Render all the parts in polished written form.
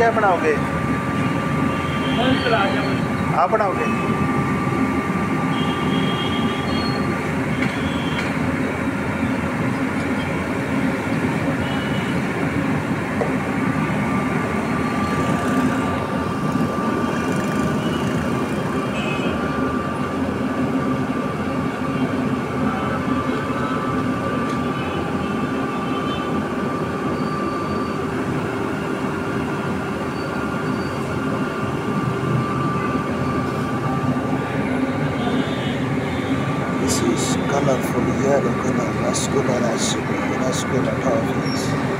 क्या बनाओगे? आप बनाओगे? This is colorful yellow color rasgulla recipe, rasgulla toffees.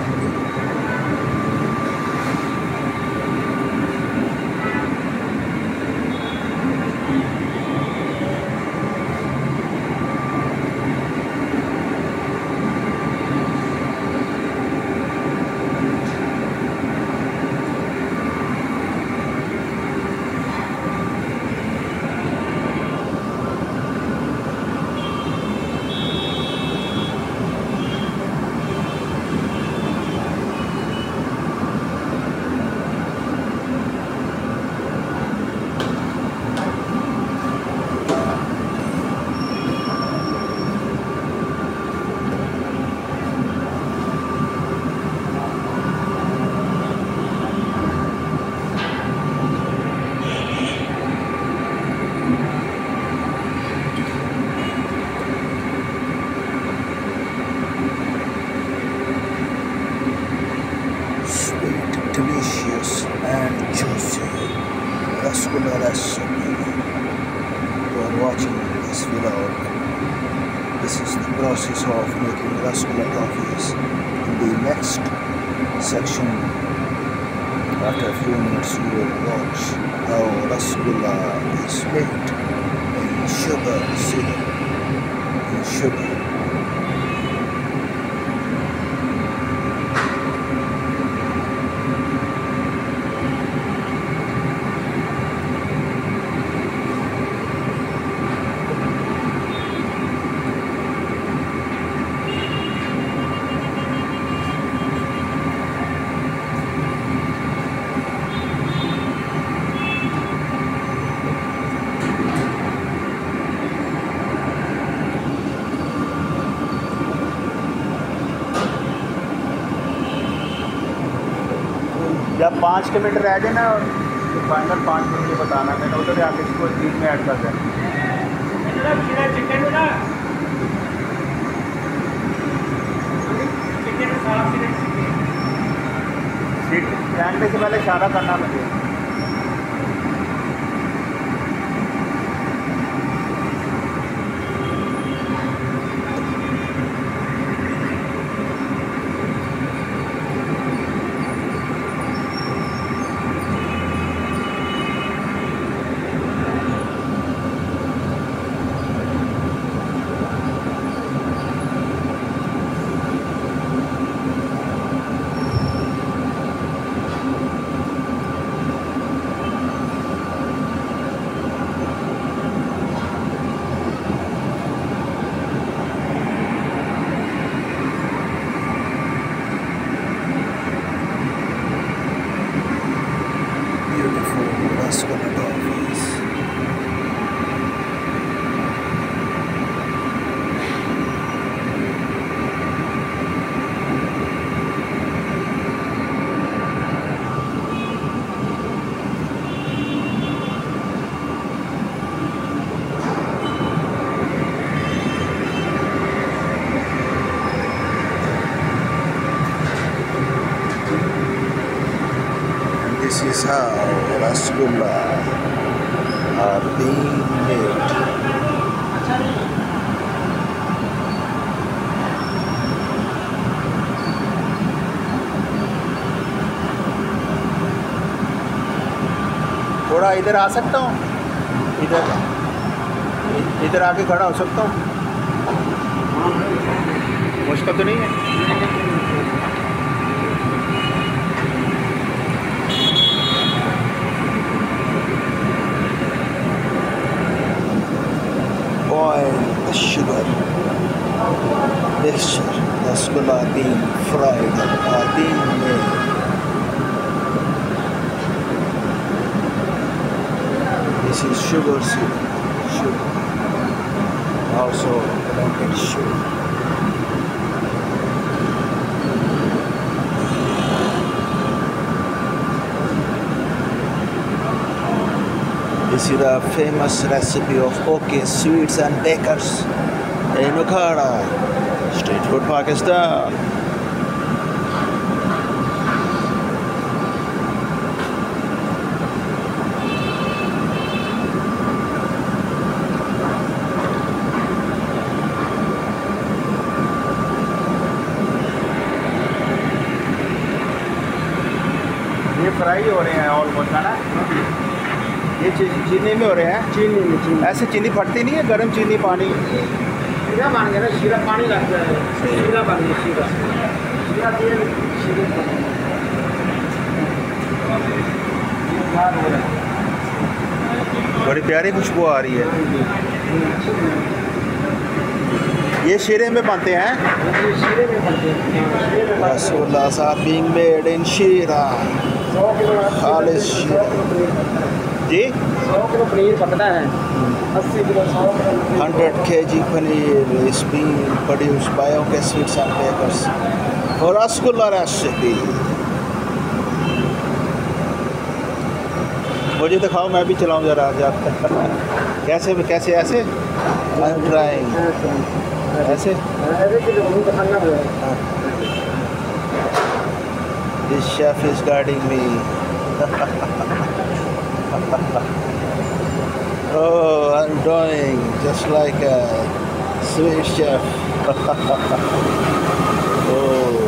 Sweet, delicious and juicy rasgulla recipe. You are watching this vlog. This is the process of making rasgulla toffees. In the next section, after a few minutes, you will watch how rasgulla is made in sugar syrup. In sugar. जब 5 के metre रह जाए ना, तो final 5 minute में बताना, मैंने उधर आके इसको 3 में ऐड कर देना। सीट कैंडे से पहले इशारा करना मुझे। Rasgulla toffees. And this is how rasgulla are being made. थोड़ा इधर आ सकता हूँ? इधर आके खड़ा हो सकता हूँ? मुश्किल तो नहीं है? Boil the sugar mixture, rasgulla being fried or being made. sugar syrup, sugar, also blended sugar. This is the famous recipe of OK Sweets and Bakers in Ukhara, Street Food Pakistan. ये fry हो रहे हैं almost, है ना? ये चीनी में हो रहे हैं। चीनी में ऐसे चीनी फटती नहीं है, गर्म चीनी पानी। शीरा बन गया ना, शीरा पानी लगता है, शीरा बन गया, शीरा शीरा तेल शीरे बड़ी प्यारी खुशबू आ रही है। ये शीरे में बनते हैं। शीरे में बनते हैं। Rasgullas are being made in Shira. 100 kilo खालिश शीरा। जी 100 किलो पनीर पकता है, 80 kilo 100 kilo 100 kg paneer is being produced by OK Sweets and Bakers for Rasgulla recipe. मुझे दिखाओ, मैं भी चलाऊं जरा। कैसे कैसे ऐसे? I'm trying. ऐसे ऐसे किलो मुझे दिखाना पड़ेगा। This chef is guarding me. Oh, I'm doing just like a Swiss chef. Oh.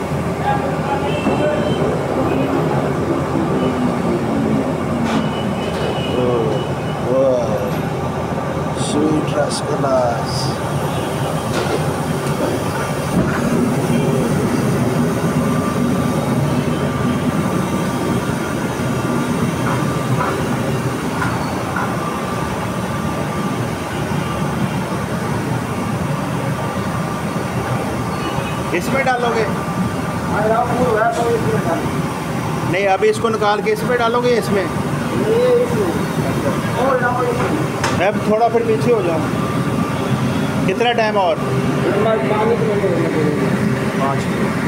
Oh, wow. Sweet rasgullas. इसमें डालोगे? नहीं, अभी इसको निकाल के इसमें डालोगे? इसमें मैं थोड़ा फिर पीछे हो जाऊँ। कितना टाइम और? 5 minute.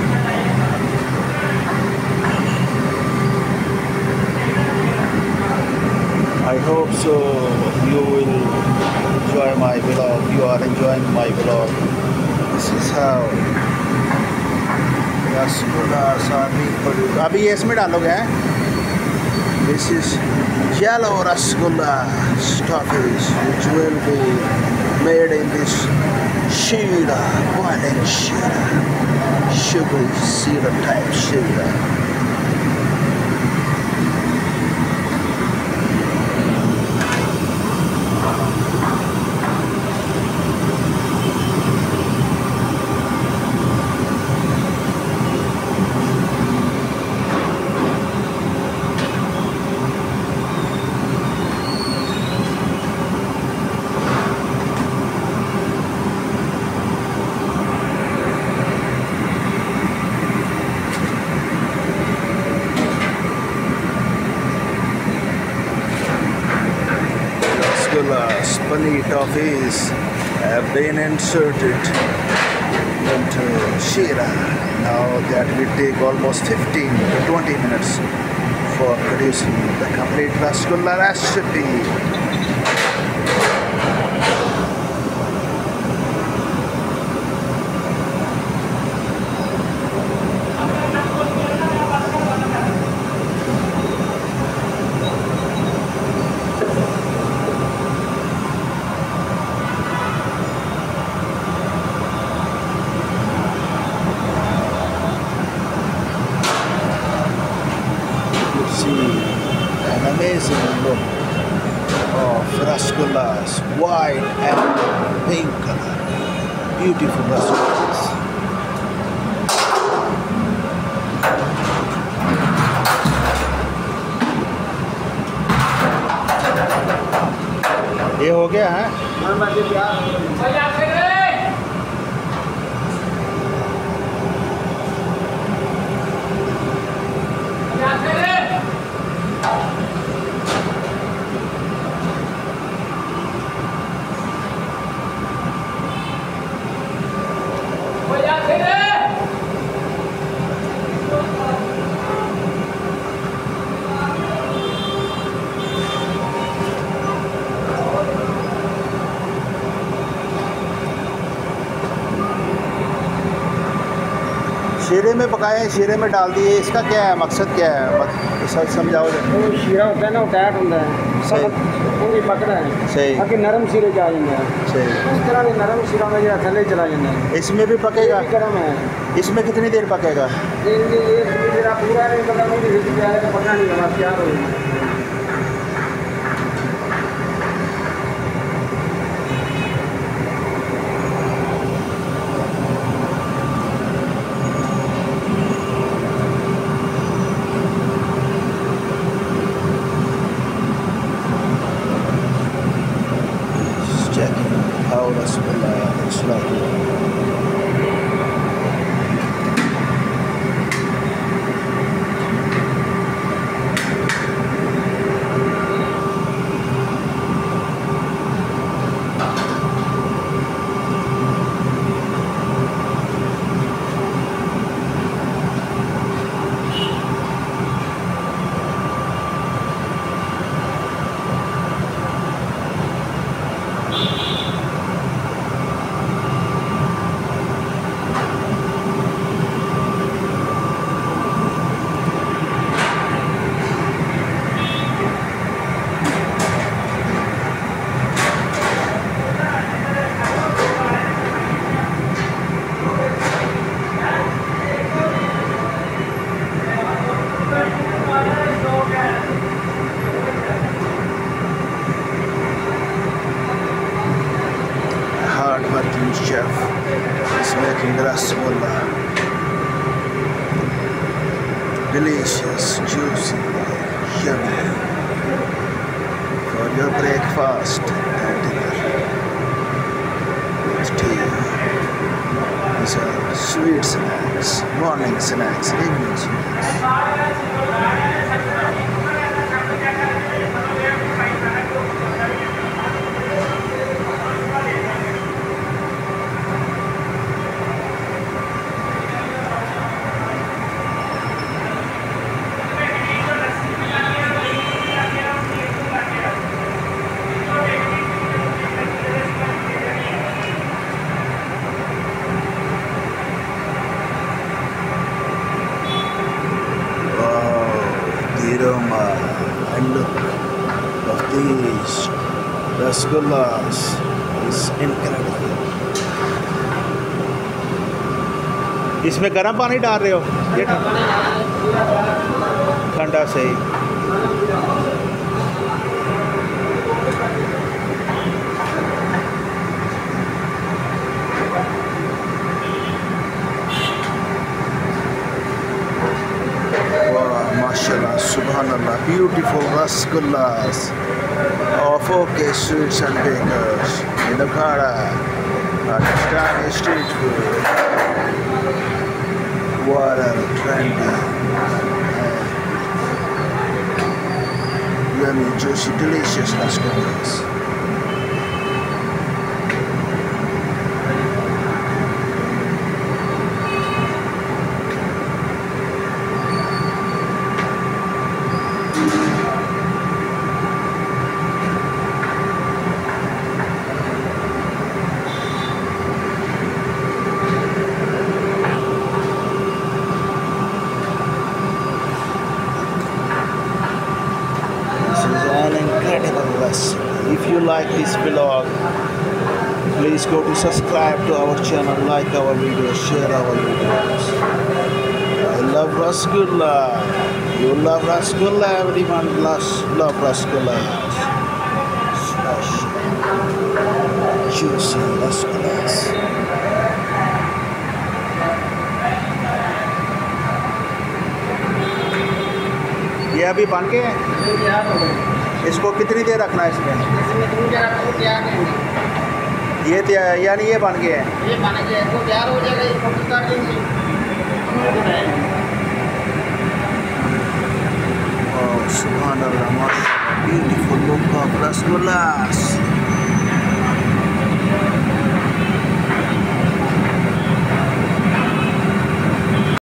I hope so you will enjoy my vlog. You are enjoying my vlog. This is how rasgullas are being produced. अभी ये इसमें डालोगे हैं? This is yellow rasgulla toffees which will be made in this shira, boiling shira, sugary syrup type shira. Rasgullas, paneer toffees have been inserted into shira. Now that will take almost 15 to 20 minutes for producing the complete rasgulla recipe. An amazing look of rasgullas, white and pink color. Beautiful rasgullas. ये हो गया है। शीरे में पकाए, शीरे में डाल दिए, इसका क्या है मकसद, क्या है सर समझाओ जरा। वो शीरा होता है ना, वो टाइट होता है, सख्त पूरी पकड़ा है। सही। बाकी नरम शीरे जा जाते हैं। सही। इस तरह के नरम शीरा में जरा थले चला जाता है। इसमें भी पकेगा? गर्म है। इसमें कितनी देर पकेगा? ये जरा पूरा नहीं पका, मुझे तो पका नहीं होगा, तैयार हो जाएगा। Checking how Rasgulla is like. Hard-working chef is making rasgulla. Delicious, juicy, yummy for your breakfast and dinner with tea. These are sweet snacks, morning snacks, evening snacks. The aroma and look of these rasgullas is incredible. इसमें गर्म पानी डाल रहे हो? ये ठंडा सही। Mashallah, subhanallah, beautiful rasgullas of OK Sweets and Bakers in Akhara, Pakistani street food. What a trendy, yummy, juicy, delicious rasgullas. If you like this vlog, please go to subscribe to our channel, like our videos, share our videos. I love rasgulla. You love rasgulla. Everyone love rasgulla. Special, juicy rasgullas. ये अभी बन के हैं? इसको कितनी देर रखना है इसमें? ये यानी ये बन गए हैं? ये बन गया है, तो तैयार हो जाएगा, इसको कर देंगे। Oh, subhanallah, mashallah, beautiful look of rasgullas.